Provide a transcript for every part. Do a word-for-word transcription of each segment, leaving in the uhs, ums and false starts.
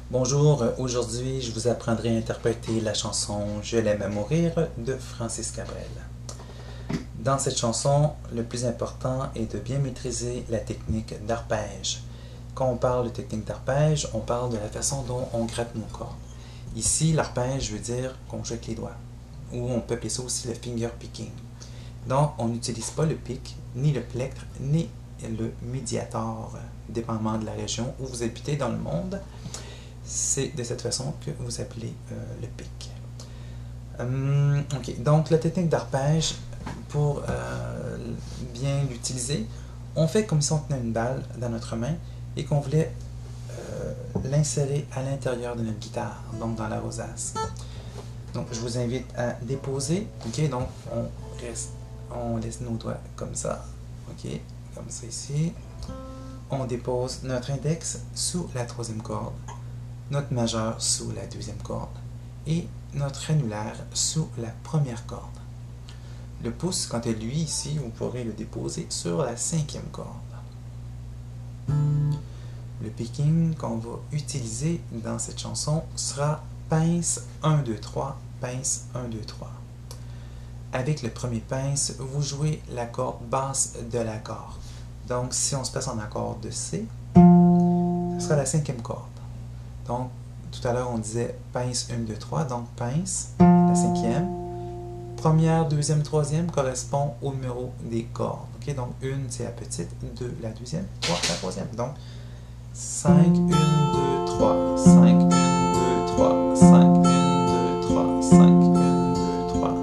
Bonjour, aujourd'hui je vous apprendrai à interpréter la chanson « Je l'aime à mourir » de Francis Cabrel. Dans cette chanson, le plus important est de bien maîtriser la technique d'arpège. Quand on parle de technique d'arpège, on parle de la façon dont on gratte nos cordes. Ici, l'arpège veut dire qu'on joue avec les doigts, ou on peut appeler ça aussi le finger picking. Donc, on n'utilise pas le pic, ni le plectre, ni le médiator, dépendamment de la région où vous habitez dans le monde. C'est de cette façon que vous appelez euh, le pic. Hum, ok, donc la technique d'arpège, pour euh, bien l'utiliser, on fait comme si on tenait une balle dans notre main et qu'on voulait euh, l'insérer à l'intérieur de notre guitare, donc dans la rosace. Donc je vous invite à déposer, ok, donc on, reste, on laisse nos doigts comme ça, ok, comme ça ici. On dépose notre index sous la troisième corde, notre majeur sous la deuxième corde et notre annulaire sous la première corde. Le pouce, quant à lui, ici, vous pourrez le déposer sur la cinquième corde. Le picking qu'on va utiliser dans cette chanson sera pince un, deux, trois, pince un, deux, trois. Avec le premier pince, vous jouez la corde basse de l'accord. Donc, si on se place en accord de C, ce sera la cinquième corde. Donc, tout à l'heure, on disait pince un, deux, trois, donc pince, la cinquième. Première, deuxième, troisième correspond au numéro des cordes. Okay? Donc, une, c'est la petite, deux, la deuxième, trois, la troisième. Donc, cinq, un, deux, trois, cinq, un, deux, trois, cinq, un, deux, trois, cinq, un, deux, trois.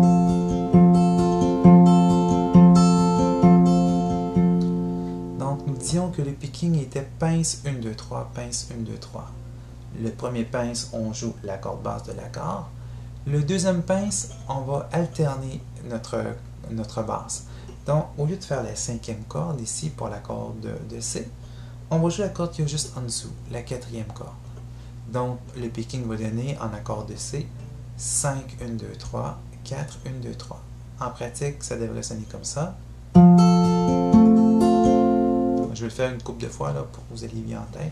Donc, nous disions que le picking était pince un, deux, trois, pince un, deux, trois. Le premier pince, on joue la corde basse de l'accord. Le deuxième pince, on va alterner notre, notre basse. Donc, au lieu de faire la cinquième corde ici pour la corde de, de C, on va jouer la corde qui est juste en dessous, la quatrième corde. Donc, le picking va donner en accord de C cinq, un, deux, trois, quatre, un, deux, trois. En pratique, ça devrait sonner comme ça. Je vais le faire une couple de fois là, pour que vous ayez bien en tête.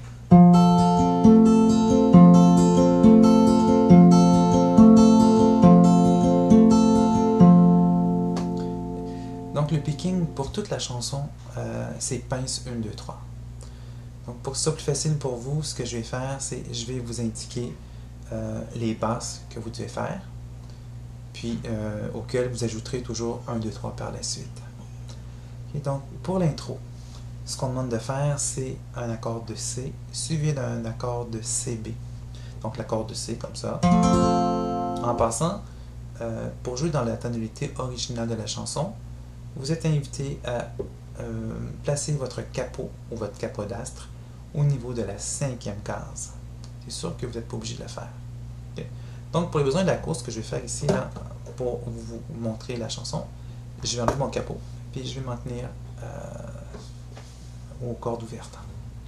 Donc le picking pour toute la chanson, euh, c'est pince un, deux, trois. Donc pour que ce soit plus facile pour vous, ce que je vais faire, c'est je vais vous indiquer euh, les basses que vous devez faire, puis euh, auxquelles vous ajouterez toujours un, deux, trois par la suite. Okay, donc pour l'intro, ce qu'on demande de faire, c'est un accord de C suivi d'un accord de C B. Donc l'accord de C comme ça. En passant, euh, pour jouer dans la tonalité originale de la chanson, vous êtes invité à euh, placer votre capot ou votre capodastre au niveau de la cinquième case. C'est sûr que vous n'êtes pas obligé de le faire. Okay. Donc, pour les besoins de la course, ce que je vais faire ici, là, pour vous montrer la chanson, je vais enlever mon capot, puis je vais m'en tenir euh, aux cordes ouvertes.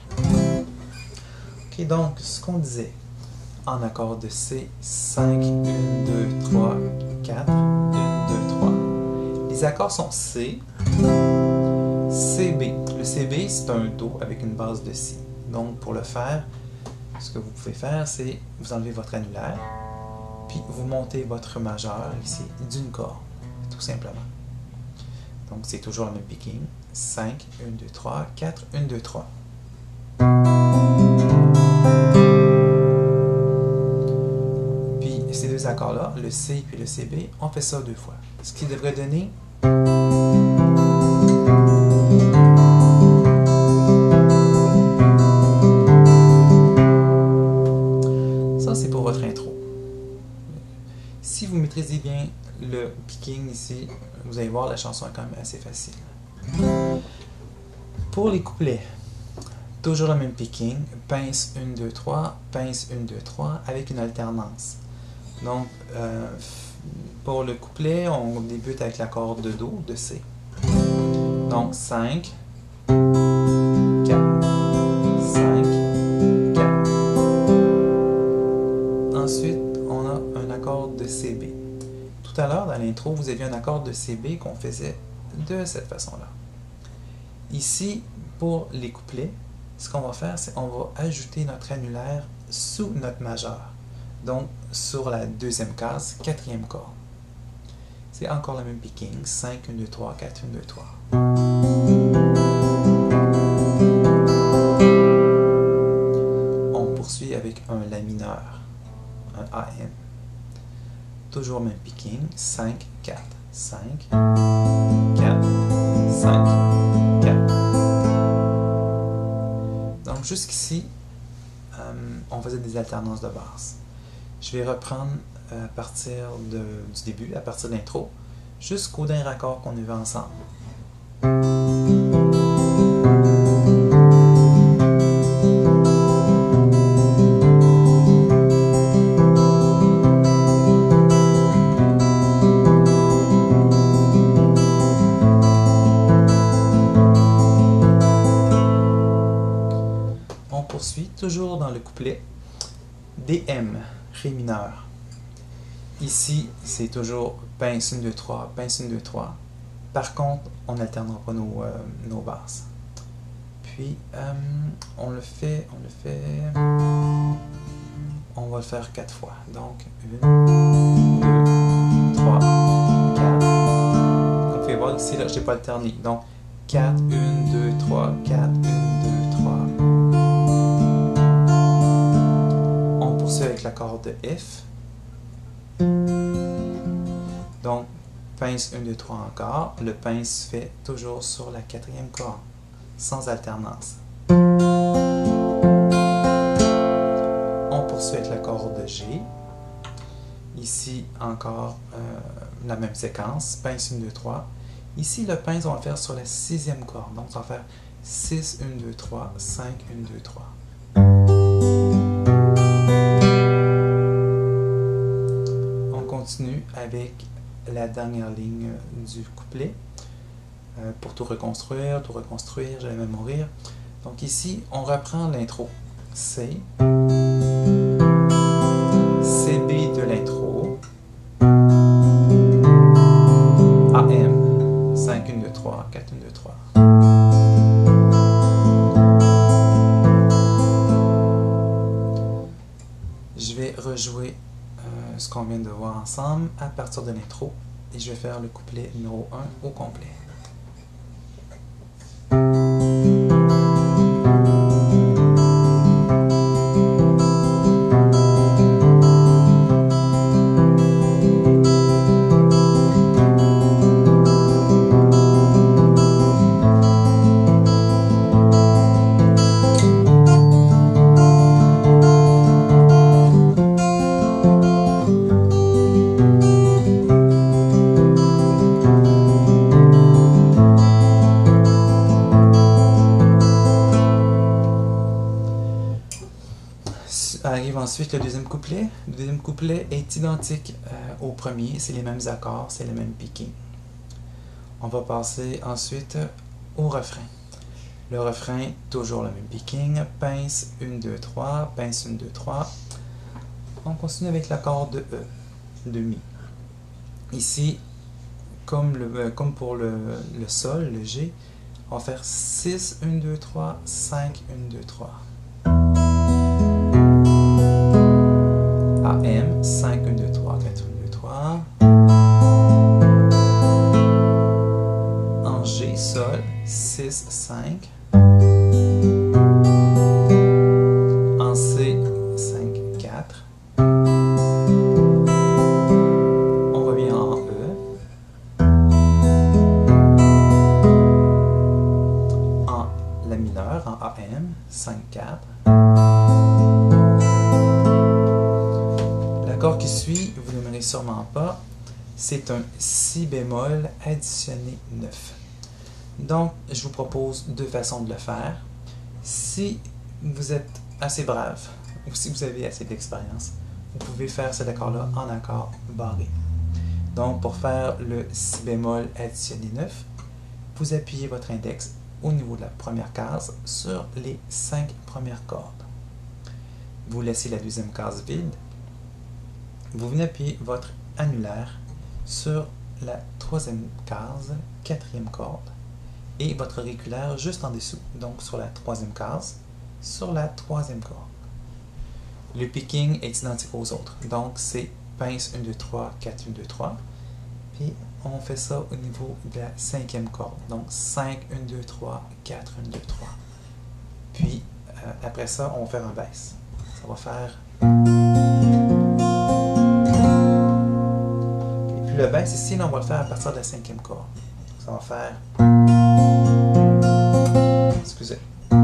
Ok, donc, ce qu'on disait en accord de C, cinq, un, deux, trois, quatre, un, deux, trois. Les accords sont C, C B. Le C B, c'est un Do avec une base de Si. Donc, pour le faire, ce que vous pouvez faire, c'est vous enlevez votre annulaire, puis vous montez votre majeur ici d'une corde, tout simplement. Donc, c'est toujours le même picking. cinq, un, deux, trois, quatre, un, deux, trois. Puis, ces deux accords-là, le C puis le C B, on fait ça deux fois. Ce qui devrait donner ça, c'est pour votre intro. Si vous maîtrisez bien le picking ici, vous allez voir, la chanson est quand même assez facile. Pour les couplets, toujours le même picking, pince un, deux, trois, pince un, deux, trois, avec une alternance. Donc, euh, pour le couplet, on débute avec l'accord de Do, de C. Donc, cinq, quatre, cinq, quatre. Ensuite, on a un accord de C B. Tout à l'heure, dans l'intro, vous aviez un accord de C B qu'on faisait de cette façon-là. Ici, pour les couplets, ce qu'on va faire, c'est qu'on va ajouter notre annulaire sous notre majeur. Donc, sur la deuxième case, quatrième corde. C'est encore le même picking, cinq, un, deux, trois, quatre, un, deux, trois. On poursuit avec un La mineur, un A M. Toujours même picking, cinq, quatre, cinq, quatre, cinq, quatre. Donc jusqu'ici, euh, on faisait des alternances de basse. Je vais reprendre à partir de, du début, à partir de l'intro, jusqu'au dernier accord qu'on a vu ensemble. On poursuit toujours dans le couplet D M, Ré mineur. Ici, c'est toujours pince un, deux, trois, pince un, deux, trois. Par contre, on n'alternera pas nos, euh, nos basses. Puis, euh, on le fait, on le fait... On va le faire quatre fois. Donc, un, deux, trois, quatre. Vous pouvez voir ici, là, je n'ai pas alterné. Donc, quatre, un, deux, trois, quatre, un, deux, trois. On poursuit avec l'accord de F. Donc, pince un, deux, trois encore. Le pince se fait toujours sur la quatrième corde, sans alternance. On poursuit avec l'accord de G. Ici, encore euh, la même séquence, pince un, deux, trois. Ici, le pince, on va le faire sur la sixième corde. Donc, ça va faire six, un, deux, trois, cinq, un, deux, trois. On continue avec la dernière ligne du couplet. Euh, pour tout reconstruire, tout reconstruire, j'allais même mourir. Donc ici, on reprend l'intro. C. C B de l'intro. A M. cinq, un, deux, trois, quatre, un, deux, trois. Je vais rejouer euh, ce qu'on vient de voir ensemble à partir de l'intro et je vais faire le couplet numéro un au complet. Arrive ensuite le deuxième couplet. Le deuxième couplet est identique euh, au premier, c'est les mêmes accords, c'est le même picking. On va passer ensuite au refrain. Le refrain, toujours le même picking, pince un, deux, trois, pince un, deux, trois. On continue avec l'accord de E, de Mi. Ici, comme, le, comme pour le, le Sol, le G, on va faire six, un, deux, trois, cinq, un, deux, trois. A M, cinq, un, deux, trois, quatre, un, deux, trois. En G, Sol, six, cinq. En C, cinq, quatre. On revient en E. En La mineur, en A M, cinq, quatre. L'accord qui suit, vous n'aimerez sûrement pas, c'est un Si bémol additionné neuf. Donc, je vous propose deux façons de le faire. Si vous êtes assez brave, ou si vous avez assez d'expérience, vous pouvez faire cet accord-là en accord barré. Donc, pour faire le Si bémol additionné neuf, vous appuyez votre index au niveau de la première case sur les cinq premières cordes. Vous laissez la deuxième case vide. Vous venez appuyer votre annulaire sur la troisième case, quatrième corde, et votre auriculaire juste en dessous, donc sur la troisième case. sur la troisième corde. Le picking est identique aux autres, donc c'est pince un, deux, trois, quatre, un, deux, trois. Puis on fait ça au niveau de la cinquième corde, donc cinq, un, deux, trois, quatre, un, deux, trois. Puis euh, après ça, on va faire un basse. Ça va faire... Et puis le basse ici, là, on va le faire à partir de la cinquième corde. Ça va faire... Excusez.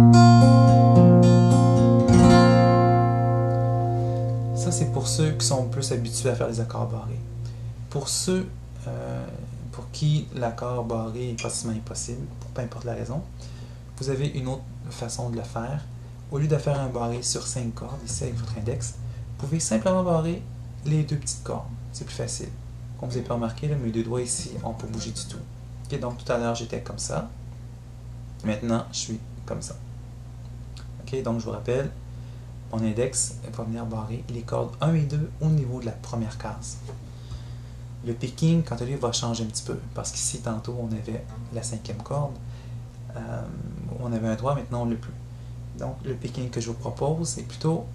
Ça, c'est pour ceux qui sont plus habitués à faire les accords barrés. Pour ceux euh, pour qui l'accord barré est pratiquement impossible, pour peu importe la raison, vous avez une autre façon de le faire. Au lieu de faire un barré sur cinq cordes, ici avec votre index, vous pouvez simplement barrer les deux petites cordes. C'est plus facile. Comme vous avez pu remarquer, là, mes deux doigts ici n'ont pas bougé du tout. Okay, donc tout à l'heure, j'étais comme ça. Maintenant, je suis comme ça. Okay, donc je vous rappelle, mon index va venir barrer les cordes un et deux au niveau de la première case. Le picking, quant à lui, va changer un petit peu. Parce qu'ici, tantôt, on avait la cinquième corde. Euh, on avait un doigt, maintenant on ne l'a plus. Donc, le picking que je vous propose, c'est plutôt...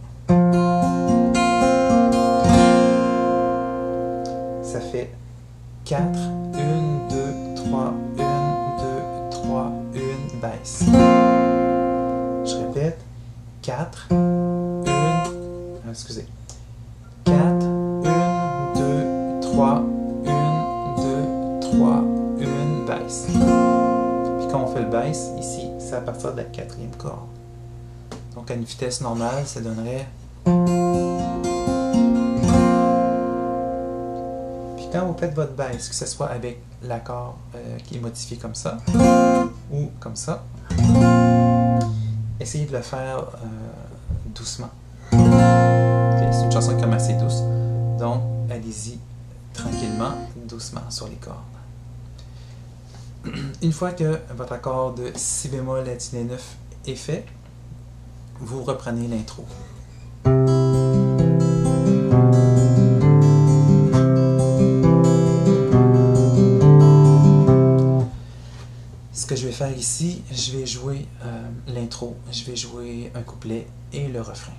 Ça fait quatre, un, deux, trois, un, deux, trois, un, baisse. Je répète, quatre, un, excusez, quatre, un, deux, trois, un, deux, trois, un, baisse. Puis quand on fait le baisse, ici, c'est à partir de la quatrième corde. Donc à une vitesse normale, ça donnerait... Puis quand vous faites votre baisse, que ce soit avec l'accord euh, qui est modifié comme ça, ou comme ça, essayez de le faire euh, doucement. Okay, c'est une chanson qui est assez douce. Donc, allez-y tranquillement, doucement sur les cordes. Une fois que votre accord de si bémol latiné neuf est fait, vous reprenez l'intro. Ce que je vais faire ici, je vais jouer euh, l'intro, je vais jouer un couplet et le refrain.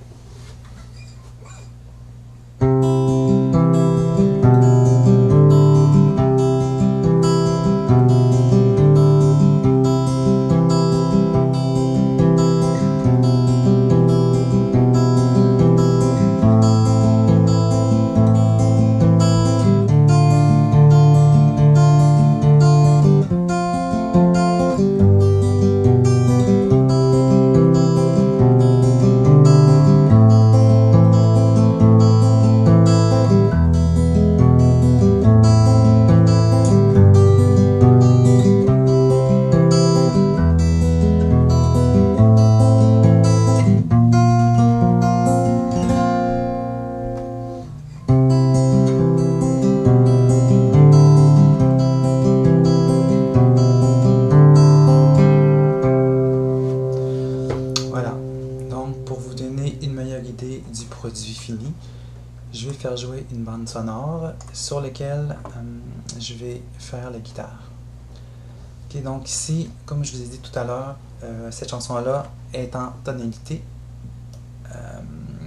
Du produit fini, je vais faire jouer une bande sonore sur laquelle euh, je vais faire la guitare. Okay, donc ici, comme je vous ai dit tout à l'heure, euh, cette chanson-là est en tonalité euh,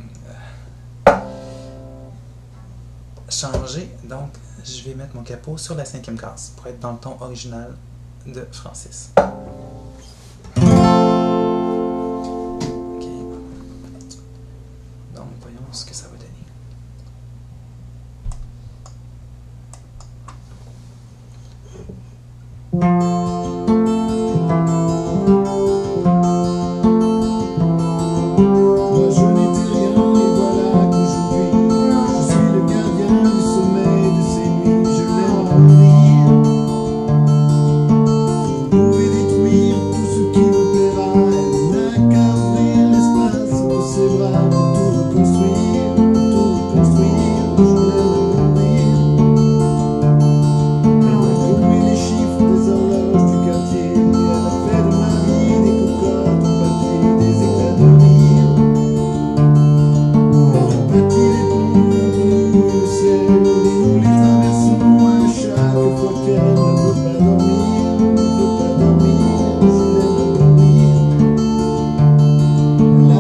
changée, donc je vais mettre mon capot sur la cinquième case pour être dans le ton original de Francis. Ce que ça va donner. Moi je n'étais rien et voilà qu'aujourd'hui je suis le gardien du sommeil de ces nuits. Je l'aime à mourir. Vous pouvez détruire tout ce qui vous plaira. Elle n'a qu'à ouvrir l'espace de ses bras pour tout reconstruire. La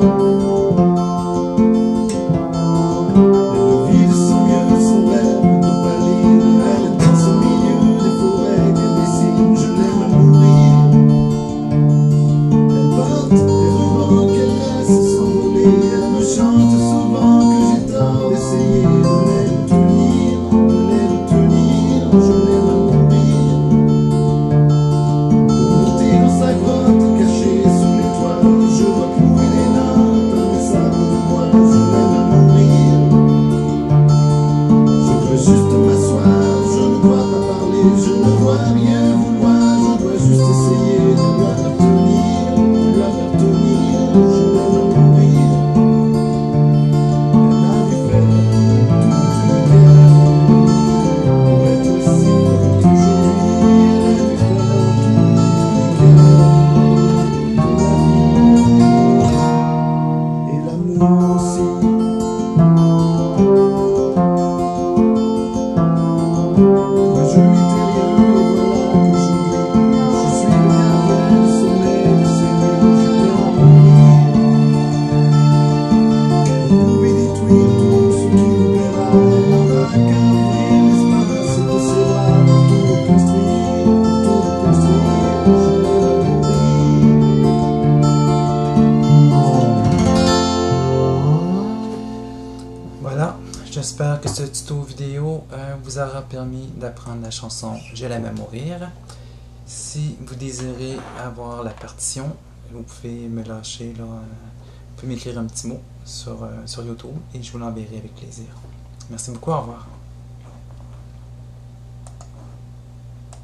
Voilà, j'espère que ce tuto vidéo euh, vous aura permis d'apprendre la chanson « Je l'aime à mourir ». Si vous désirez avoir la partition, vous pouvez me lâcher, là, euh, vous pouvez m'écrire un petit mot sur, euh, sur YouTube et je vous l'enverrai avec plaisir. Merci beaucoup, au revoir.